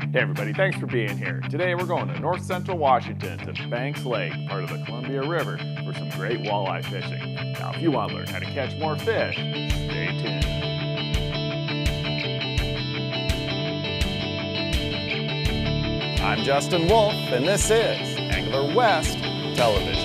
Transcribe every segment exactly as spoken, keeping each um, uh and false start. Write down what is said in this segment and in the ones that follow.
Hey everybody, thanks for being here. Today we're going to north central Washington to Banks Lake, part of the Columbia River, for some great walleye fishing. Now if you want to learn how to catch more fish, stay tuned. I'm Justin Wolf, and this is Angler West Television.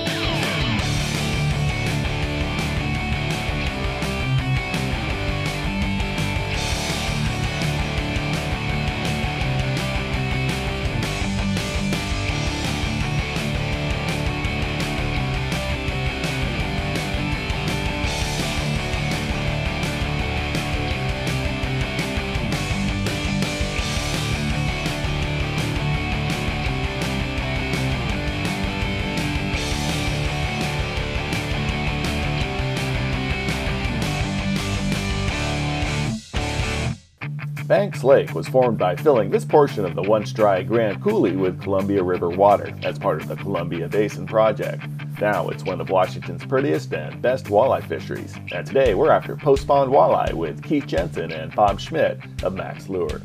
Banks Lake was formed by filling this portion of the once dry Grand Coulee with Columbia River water as part of the Columbia Basin Project. Now it's one of Washington's prettiest and best walleye fisheries. And today we're after post-spawn walleye with Keith Jensen and Bob Schmidt of Mack's Lure.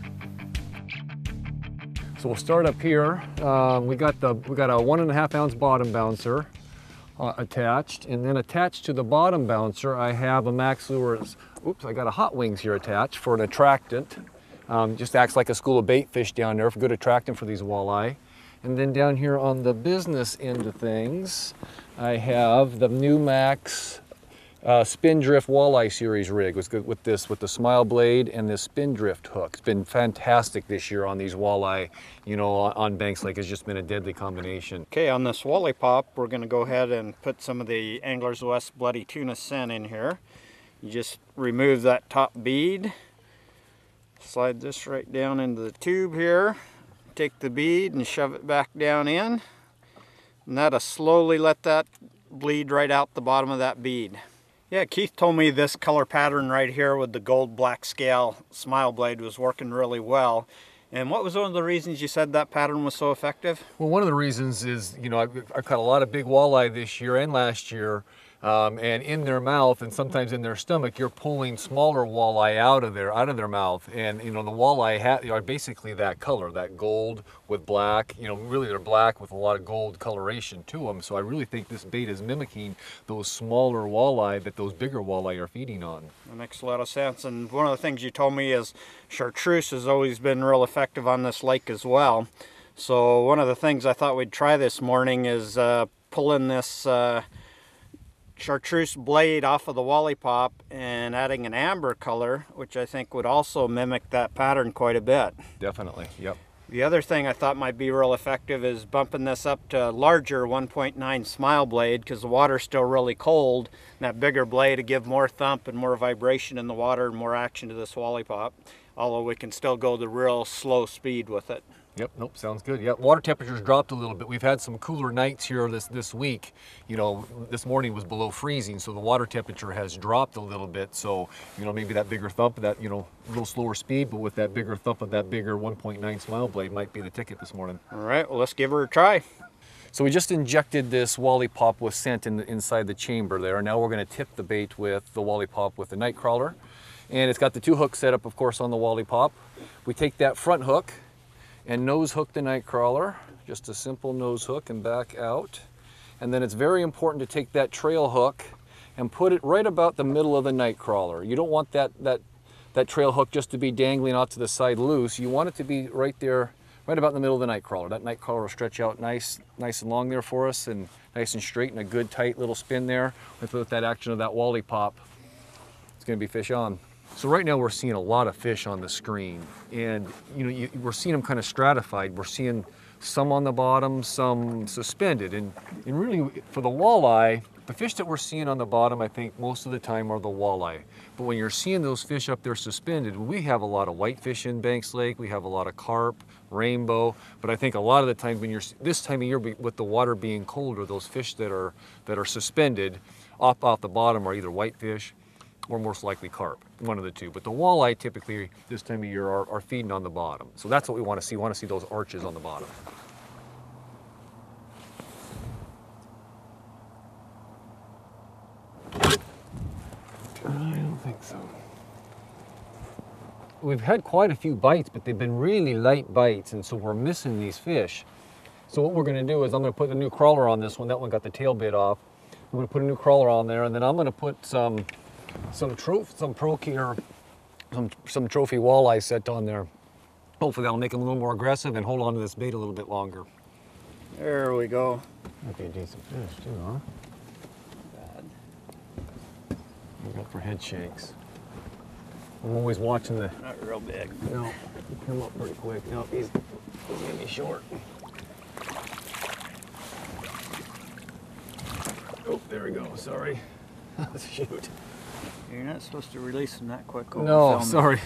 So we'll start up here. Um, we got the we got a one and a half ounce bottom bouncer uh, attached, and then attached to the bottom bouncer I have a Mack's Lure. Oops, I got a Hot Wings here attached for an attractant. Um, just acts like a school of bait fish down there for good attractant for these walleye. And then down here on the business end of things, I have the new Mack's uh, Spindrift Walleye Series rig with, with this, with the smile blade and this Spindrift hook. It's been fantastic this year on these walleye, you know, on Banks Lake. It's just been a deadly combination. Okay, on this Walley pop, we're going to go ahead and put some of the Anglers West Bloody Tuna Scent in here. You just remove that top bead, slide this right down into the tube here, take the bead and shove it back down in, and that'll slowly let that bleed right out the bottom of that bead. Yeah, Keith told me this color pattern right here with the gold black scale smile blade was working really well. And what was one of the reasons you said that pattern was so effective? Well, one of the reasons is, you know, I've, I've caught a lot of big walleye this year and last year. Um, and in their mouth and sometimes in their stomach, you're pulling smaller walleye out of their out of their mouth, and you know the walleye are basically that color, that gold with black. You know, really they're black with a lot of gold coloration to them. So I really think this bait is mimicking those smaller walleye that those bigger walleye are feeding on. That makes a lot of sense. And one of the things you told me is chartreuse has always been real effective on this lake as well. So one of the things I thought we'd try this morning is uh, pulling this. Uh, chartreuse blade off of the Walley pop and adding an amber color, which I think would also mimic that pattern quite a bit. Definitely, yep. The other thing I thought might be real effective is bumping this up to a larger one point nine smile blade, because the water's still really cold, and that bigger blade to give more thump and more vibration in the water and more action to this Walley pop, although we can still go the real slow speed with it. Yep, nope, sounds good. Yep, water temperatures dropped a little bit. We've had some cooler nights here this, this week. You know, this morning was below freezing, so the water temperature has dropped a little bit. So, you know, maybe that bigger thump, that, you know, a little slower speed, but with that bigger thump of that bigger one point nine smile blade might be the ticket this morning. All right, well, let's give her a try. So we just injected this Walley pop with scent in the, inside the chamber there. Now we're going to tip the bait with the Walley pop with the night crawler. And it's got the two hooks set up, of course, on the Walley pop. We take that front hook and nose hook the night crawler, just a simple nose hook and back out. And then it's very important to take that trail hook and put it right about the middle of the night crawler. You don't want that, that, that trail hook just to be dangling out to the side loose. You want it to be right there, right about in the middle of the night crawler. That night crawler will stretch out nice, nice and long there for us, and nice and straight, and a good tight little spin there. With, with that action of that Walley pop, it's gonna be fish on. So right now we're seeing a lot of fish on the screen, and you know you, we're seeing them kind of stratified. We're seeing some on the bottom, some suspended, and, and really for the walleye, the fish that we're seeing on the bottom, I think most of the time are the walleye. But when you're seeing those fish up there suspended, we have a lot of whitefish in Banks Lake, we have a lot of carp, rainbow, but I think a lot of the times when you're, this time of year with the water being colder, those fish that are, that are suspended up off the bottom are either whitefish or most likely carp, one of the two. But the walleye typically this time of year are, are feeding on the bottom. So that's what we want to see. We want to see those arches on the bottom. I don't think so. we've had quite a few bites, but they've been really light bites, and so we're missing these fish. So what we're going to do is I'm going to put a new crawler on this one. That one got the tail bit off. I'm going to put a new crawler on there, and then I'm going to put some some trophy, some Pro-Key or some some trophy walleye set on there. Hopefully that'll make them a little more aggressive and hold on to this bait a little bit longer. There we go. That'd be a decent fish too, huh? Bad. Look out for head shakes. I'm always watching the... Not real big. No, he come up pretty quick. No, he's, he's gonna be short. Oh, there we go, sorry. Shoot. You're not supposed to release them that quick. over No, film. sorry.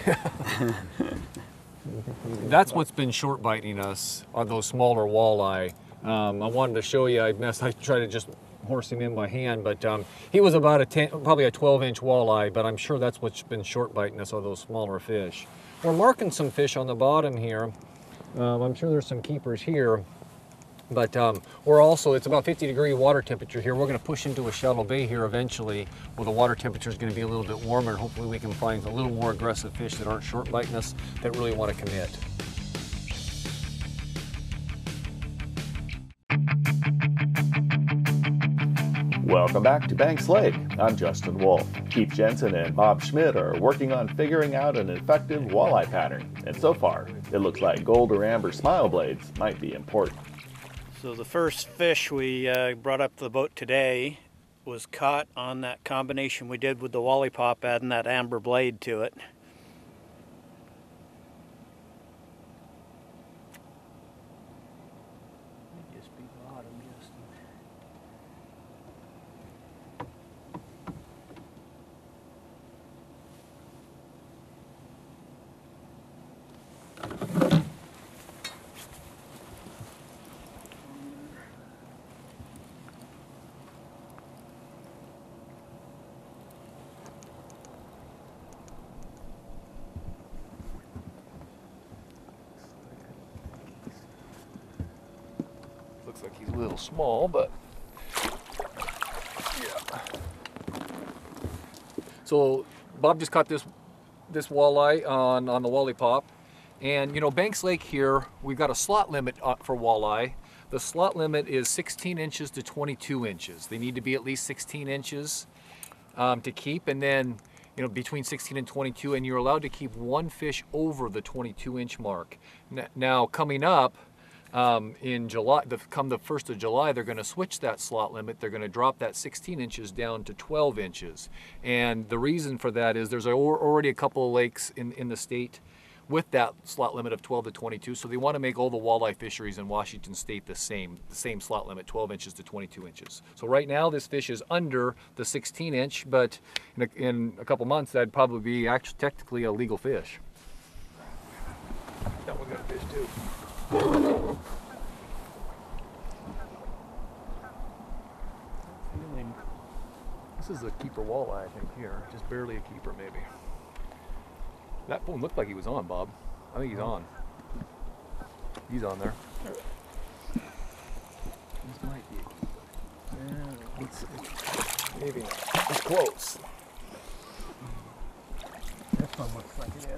That's what's been short biting us on those smaller walleye. Um, I wanted to show you, I messed, I tried to just horse him in by hand, but um, he was about a ten, probably a twelve inch walleye, but I'm sure that's what's been short biting us, are those smaller fish. We're marking some fish on the bottom here. Um, I'm sure there's some keepers here, but um, we're also, it's about fifty degree water temperature here. We're gonna push into a shallow bay here eventually, where the water temperature is gonna be a little bit warmer, and hopefully we can find a little more aggressive fish that aren't short biting us, that really wanna commit. Welcome back to Banks Lake. I'm Justin Wolf. Keith Jensen and Bob Schmidt are working on figuring out an effective walleye pattern, and so far, it looks like gold or amber smile blades might be important. So the first fish we uh, brought up to the boat today was caught on that combination we did with the Walley pop, adding that amber blade to it. Just be bottom, Justin. Looks like he's a little small, but yeah. So Bob just caught this this walleye on on the Walley pop, and you know, Banks Lake here, we've got a slot limit for walleye. The slot limit is sixteen inches to twenty-two inches. They need to be at least sixteen inches um, to keep, and then you know, between sixteen and twenty-two, and you're allowed to keep one fish over the twenty-two inch mark. Now coming up, Um, in July, the, come the first of July, they're going to switch that slot limit. They're going to drop that sixteen inches down to twelve inches. And the reason for that is there's already a couple of lakes in, in the state with that slot limit of twelve to twenty-two. So they want to make all the walleye fisheries in Washington state the same, the same slot limit, twelve inches to twenty-two inches. So right now this fish is under the sixteen inch, but in a, in a couple months that'd probably be actually technically a legal fish. That one got a fish too. This is a keeper walleye, I think, here. Just barely a keeper, maybe. That one looked like he was on, Bob. I think he's on. He's on there. This might be. Yeah, it's, it's, maybe not. It's close. This one looks like it is.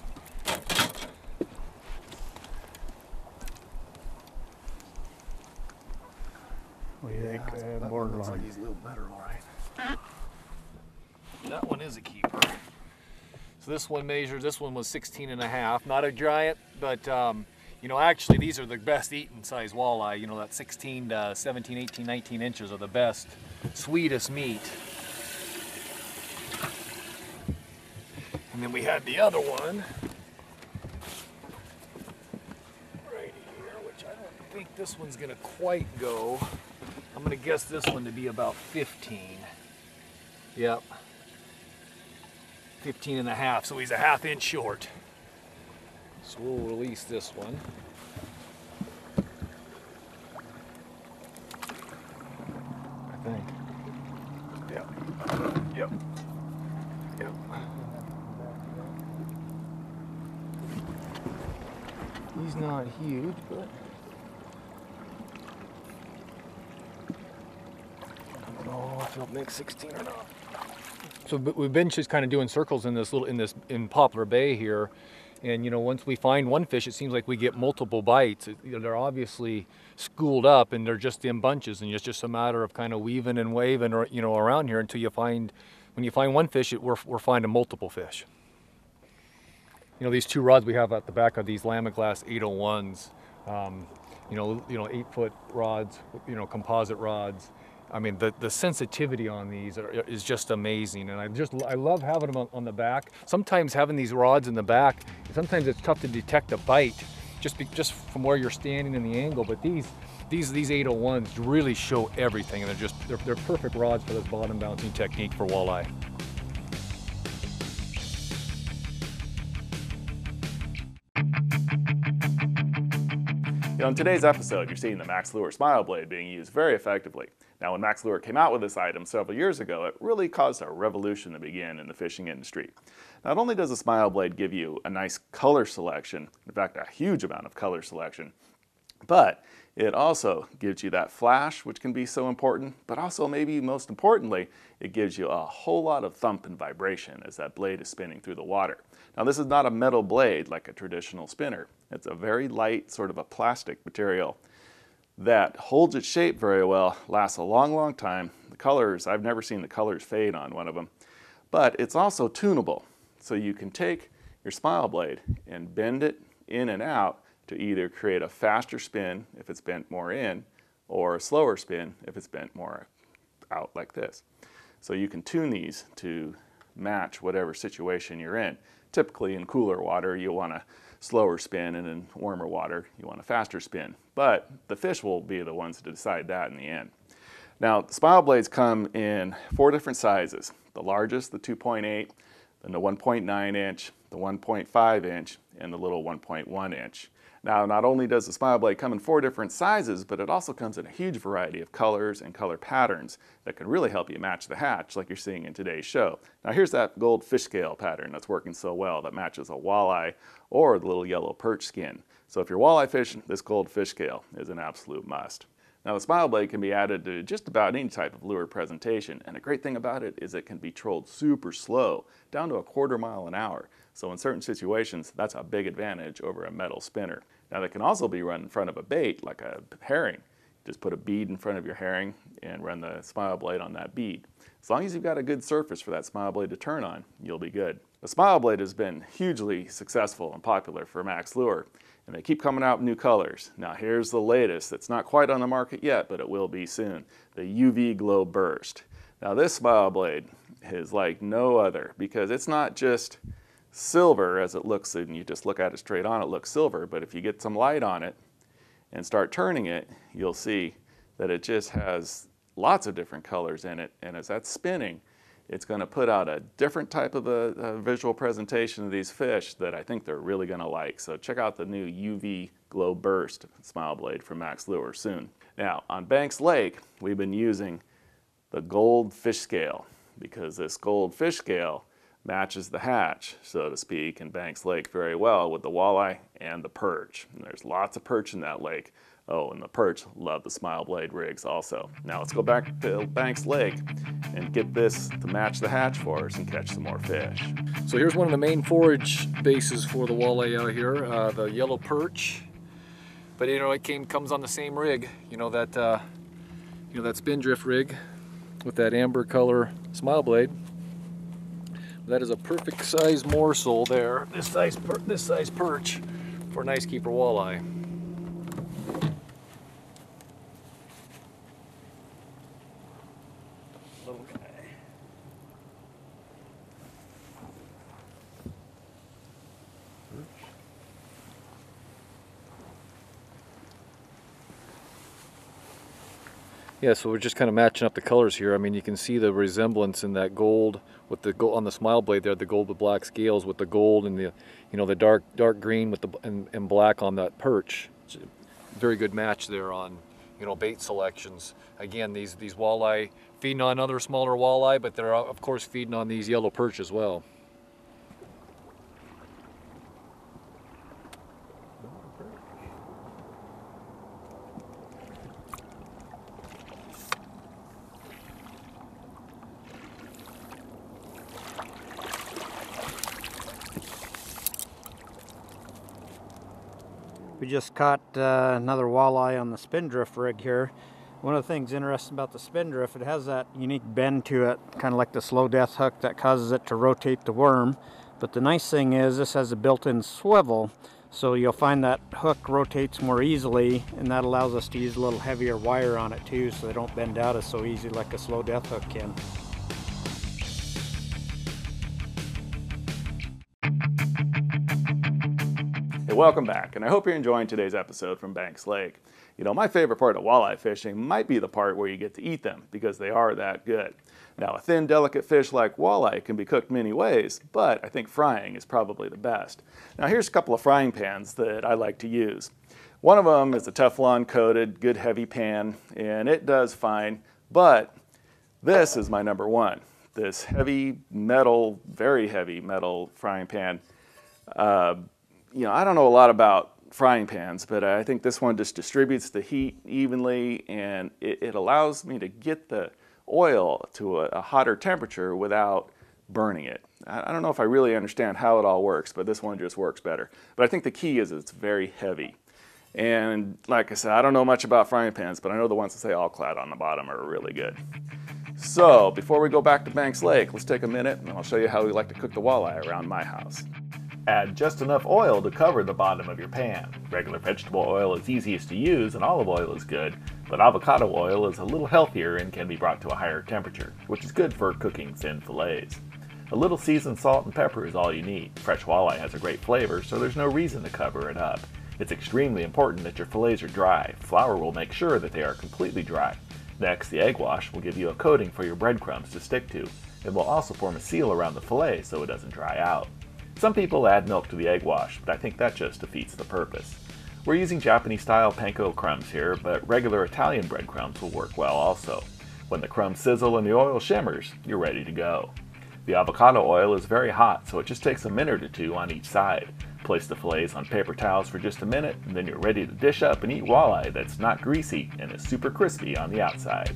What do you think? Yeah, Uh, borderline. Looks like he's a little better, all right. That one is a keeper. So this one measures, this one was sixteen and a half. Not a giant, but um, you know, actually these are the best eating size walleye. You know, that sixteen to seventeen, eighteen, nineteen inches are the best, sweetest meat. And then we had the other one right here, which I don't think this one's gonna quite go. I'm gonna guess this one to be about fifteen. Yep. fifteen and a half, so he's a half inch short. So we'll release this one. I think. Yep. Yep. Yep. He's not huge, but I don't know if he'll make sixteen or not. So we've been just kind of doing circles in this little, in this, in Poplar Bay here. And, you know, once we find one fish, it seems like we get multiple bites. It, you know, they're obviously schooled up and they're just in bunches, and it's just a matter of kind of weaving and waving, or, you know, around here until you find, when you find one fish, it, we're, we're finding multiple fish. You know, these two rods we have at the back of these Lamiglass eight oh ones, um, you know, you know, eight foot rods, you know, composite rods. I mean, the, the sensitivity on these are, is just amazing, and I just I love having them on, on the back. Sometimes having these rods in the back, sometimes it's tough to detect a bite just be, just from where you're standing in the angle. But these these these eight oh ones really show everything, and they're just they're, they're perfect rods for this bottom bouncing technique for walleye. You know, in today's episode, you're seeing the Mack's Lure Smile Blade being used very effectively. Now, when Mack's Lure came out with this item several years ago, it really caused a revolution to begin in the fishing industry. Not only does the Smile Blade give you a nice color selection, in fact, a huge amount of color selection, but it also gives you that flash, which can be so important, but also maybe most importantly, it gives you a whole lot of thump and vibration as that blade is spinning through the water. Now, this is not a metal blade like a traditional spinner. It's a very light, sort of a plastic material that holds its shape very well, lasts a long, long time. The colors, I've never seen the colors fade on one of them, but it's also tunable. So you can take your Smile Blade and bend it in and out to either create a faster spin if it's bent more in, or a slower spin if it's bent more out like this. So you can tune these to match whatever situation you're in. Typically in cooler water, you want a slower spin, and in warmer water, you want a faster spin. But the fish will be the ones to decide that in the end. Now, the Smile Blades come in four different sizes. The largest, the two point eight, then the one point nine inch, the one point five inch, and the little one point one inch. Now, not only does the Smile Blade come in four different sizes, but it also comes in a huge variety of colors and color patterns that can really help you match the hatch like you're seeing in today's show. Now, here's that gold fish scale pattern that's working so well that matches a walleye or the little yellow perch skin. So if you're walleye fishing, this gold fish scale is an absolute must. Now, the Smile Blade can be added to just about any type of lure presentation, and the great thing about it is it can be trolled super slow, down to a quarter mile an hour. So in certain situations, that's a big advantage over a metal spinner. Now, they can also be run in front of a bait, like a herring. Just put a bead in front of your herring and run the Smile Blade on that bead. As long as you've got a good surface for that Smile Blade to turn on, you'll be good. The Smile Blade has been hugely successful and popular for Mack's Lure, and they keep coming out with new colors. Now, here's the latest. It's not quite on the market yet, but it will be soon. The U V Glow Burst. Now, this Smile Blade is like no other, because it's not just silver as it looks, and you just look at it straight on, it looks silver, but if you get some light on it and start turning it, you'll see that it just has lots of different colors in it, and as that's spinning, it's going to put out a different type of a, a visual presentation of these fish that I think they're really going to like. So check out the new U V Glow Burst Smile Blade from Mack's Lure soon. Now, on Banks Lake, we've been using the gold fish scale, because this gold fish scale matches the hatch, so to speak, in Banks Lake very well with the walleye and the perch. And there's lots of perch in that lake. Oh, and the perch love the Smile Blade rigs also. Now let's go back to Banks Lake and get this to match the hatch for us and catch some more fish. So here's one of the main forage bases for the walleye out here, uh, the yellow perch. But you know, it came comes on the same rig, you know, that uh, you know, that spindrift rig with that amber color Smile Blade. That is a perfect size morsel there, this size, per this size perch for a nice keeper walleye. Little guy. Yeah, so we're just kind of matching up the colors here. I mean, you can see the resemblance in that gold with the gold on the Smile Blade there, the gold with black scales with the gold and the, you know, the dark dark green with the and, and black on that perch. It's a very good match there on, you know, bait selections. Again, these these walleye feeding on other smaller walleye, but they're of course feeding on these yellow perch as well. We just caught uh, another walleye on the spindrift rig here. One of the things interesting about the spindrift, it has that unique bend to it, kind of like the slow death hook that causes it to rotate the worm. But the nice thing is this has a built-in swivel, so you'll find that hook rotates more easily, and that allows us to use a little heavier wire on it too, so they don't bend out as so easy like a slow death hook can. Hey, welcome back, and I hope you're enjoying today's episode from Banks Lake. You know, my favorite part of walleye fishing might be the part where you get to eat them, because they are that good. Now, a thin, delicate fish like walleye can be cooked many ways, but I think frying is probably the best. Now, here's a couple of frying pans that I like to use. One of them is a Teflon-coated, good heavy pan, and it does fine, but this is my number one. This heavy metal, very heavy metal frying pan. Uh, you know, I don't know a lot about frying pans, but I think this one just distributes the heat evenly, and it, it allows me to get the oil to a, a hotter temperature without burning it. I, I don't know if I really understand how it all works, but this one just works better. But I think the key is it's very heavy. And like I said, I don't know much about frying pans, but I know the ones that say all clad on the bottom are really good. So before we go back to Banks Lake, let's take a minute and I'll show you how we like to cook the walleye around my house. Add just enough oil to cover the bottom of your pan. Regular vegetable oil is easiest to use and olive oil is good, but avocado oil is a little healthier and can be brought to a higher temperature, which is good for cooking thin fillets. A little seasoned salt and pepper is all you need. Fresh walleye has a great flavor, so there's no reason to cover it up. It's extremely important that your fillets are dry. Flour will make sure that they are completely dry. Next, the egg wash will give you a coating for your breadcrumbs to stick to. It will also form a seal around the fillet so it doesn't dry out. Some people add milk to the egg wash, but I think that just defeats the purpose. We're using Japanese-style panko crumbs here, but regular Italian breadcrumbs will work well also. When the crumbs sizzle and the oil shimmers, you're ready to go. The avocado oil is very hot, so it just takes a minute or two on each side. Place the fillets on paper towels for just a minute, and then you're ready to dish up and eat walleye that's not greasy and is super crispy on the outside.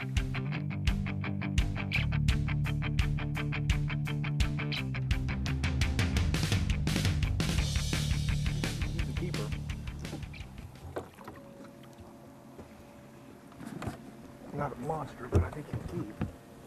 Not a monster, but I think he'll keep.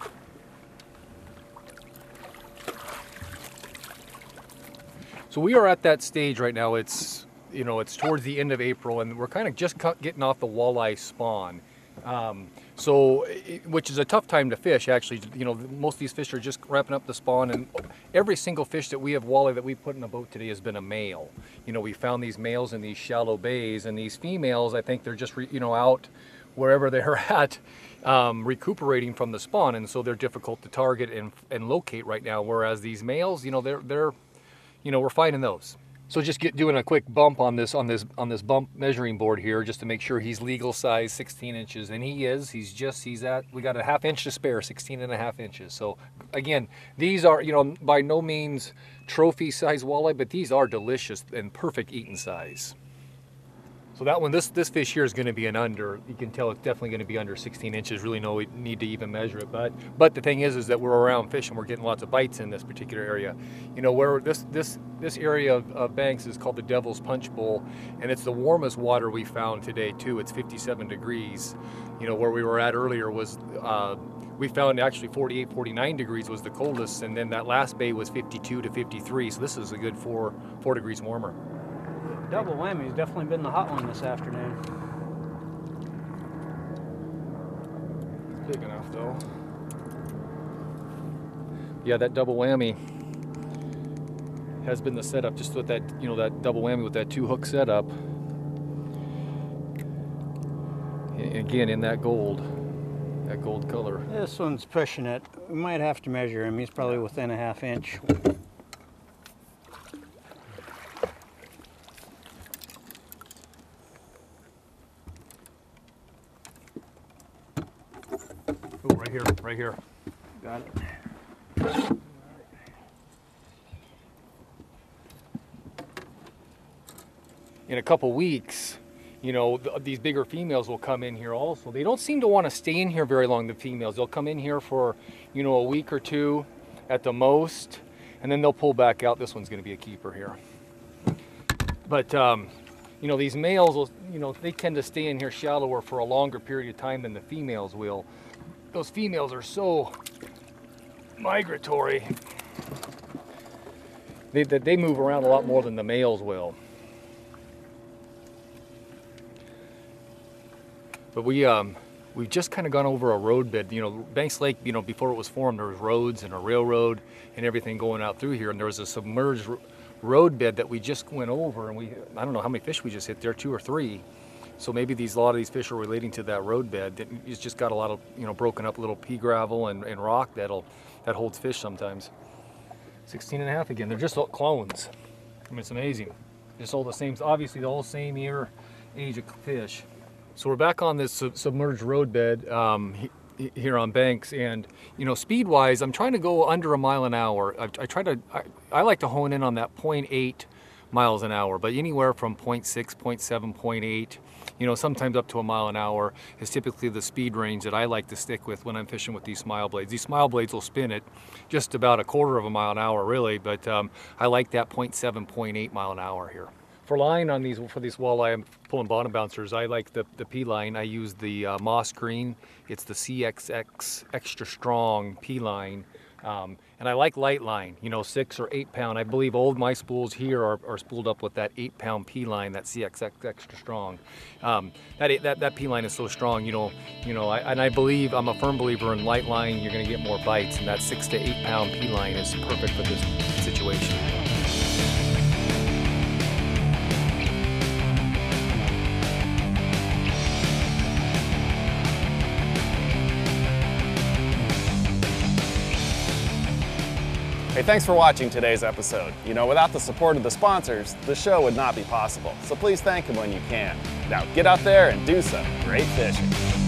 So we are at that stage right now. It's, you know, it's towards the end of April, and we're kind of just getting off the walleye spawn. Um, so, it, which is a tough time to fish, actually. You know, most of these fish are just wrapping up the spawn, and every single fish that we have walleye that we put in a boat today has been a male. You know, we found these males in these shallow bays, and these females, I think they're just, re, you know, out wherever they're at, um, recuperating from the spawn, and so they're difficult to target and, and locate right now. Whereas these males, you know, they're they're, you know, we're finding those. So just get doing a quick bump on this on this on this bump measuring board here, just to make sure he's legal size, sixteen inches, and he is. He's just he's at we got a half inch to spare, sixteen and a half inches. So again, these are, you know, by no means trophy size walleye, but these are delicious and perfect eating size. So that one, this this fish here is going to be an under. You can tell it's definitely going to be under sixteen inches. Really no need to even measure it. But but the thing is, is that we're around fishing. We're getting lots of bites in this particular area. You know, where this this this area of, of Banks is called the Devil's Punch Bowl, and it's the warmest water we found today too. It's fifty-seven degrees. You know, where we were at earlier was uh, we found actually forty-eight, forty-nine degrees was the coldest, and then that last bay was fifty-two to fifty-three. So this is a good four four degrees warmer. Double whammy has definitely been the hot one this afternoon. Big enough though. Yeah, that double whammy has been the setup, just with that, you know, that double whammy with that two hook setup. Again, in that gold, that gold color. This one's pushing it. We might have to measure him. He's probably within a half inch. Oh, right here, right here. Got it. In a couple weeks, you know, th these bigger females will come in here also. They don't seem to want to stay in here very long, the females. They'll come in here for, you know, a week or two at the most, and then they'll pull back out. This one's going to be a keeper here. But, um, you know, these males will, you know, they tend to stay in here shallower for a longer period of time than the females will. Those females are so migratory. They, they move around a lot more than the males will. But we, um, we've just kind of gone over a road bed. You know, Banks Lake, you know, before it was formed, there was roads and a railroad and everything going out through here. And there was a submerged road bed that we just went over, and we, I don't know how many fish we just hit there, two or three. So maybe these, a lot of these fish are relating to that road bed. It's just got a lot of, you know, broken up little pea gravel and, and rock that'll, that holds fish sometimes. sixteen and a half again. They're just all clones. I mean, it's amazing. Just all the same, obviously the all same year, age of fish. So we're back on this sub submerged road bed um, he here on Banks, and you know, speed-wise, I'm trying to go under a mile an hour. I, I try to, I, I like to hone in on that point eight miles an hour, but anywhere from point six, point seven, point eight, you know, sometimes up to a mile an hour is typically the speed range that I like to stick with when I'm fishing with these smile blades. These smile blades will spin at just about a quarter of a mile an hour, really, but um, I like that point seven, point eight mile an hour here. For line on these, for these walleye, I'm pulling bottom bouncers. I like the, the P line. I use the uh, moss green. It's the C X X extra strong P line. Um, and I like light line, you know, six or eight pound. I believe all of my spools here are, are spooled up with that eight pound P line, that C X X extra strong. Um, that, that, that P line is so strong, you know, you know, I, and I believe, I'm a firm believer in light line, you're gonna get more bites, and that six to eight pound P line is perfect for this situation. Hey, thanks for watching today's episode. You know, without the support of the sponsors, the show would not be possible. So please thank them when you can. Now get out there and do some great fishing.